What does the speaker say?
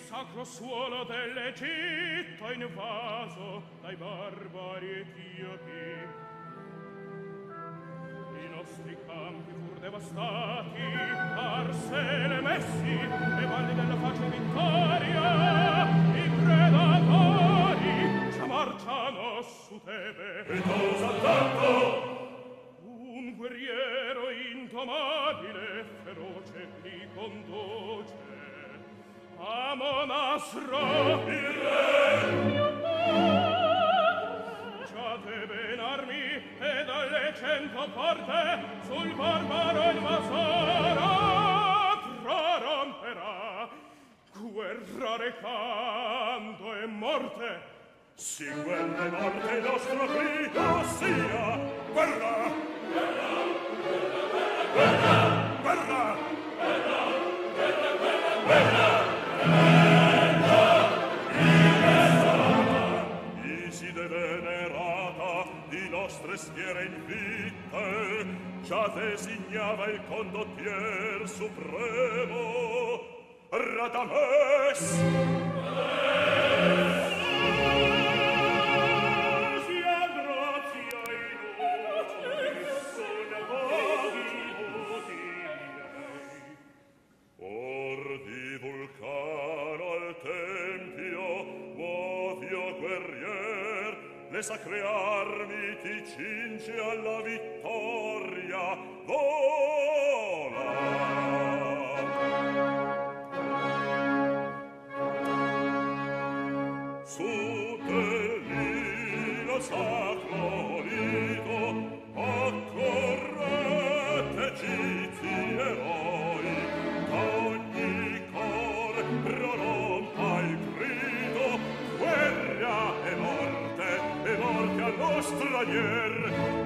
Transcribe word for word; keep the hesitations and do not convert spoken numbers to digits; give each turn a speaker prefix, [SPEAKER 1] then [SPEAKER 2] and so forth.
[SPEAKER 1] sacro suolo dell'Egitto invaso dai barbari etiopi. I nostri campi fur devastati, arsene messi, le valli della facile vittoria, i predatori già marciano su Tebe.
[SPEAKER 2] E cosa tanto?
[SPEAKER 1] Un guerriero indomabile, feroce li conduce. Amonasro, il re! Già Tebe in armi e dalle cento porte sul barbaro invasore proromperà. Guerra recando e morte.
[SPEAKER 2] Si guerra e morte il nostro grido sia. Guerra! Guerra! Guerra! Guerra! Guerra! Guerra! Guerra! Guerra! Iside venerata, di nostre schiere invitte, già designava il condottier supremo, Radames! Radames! Le sacre armi ti cinge alla vittoria, vola! Su Tellino sacro lido, accorrete egizi eroi, d'ogni cor prorompa il grido, guerra e morte, e morte allo stranier,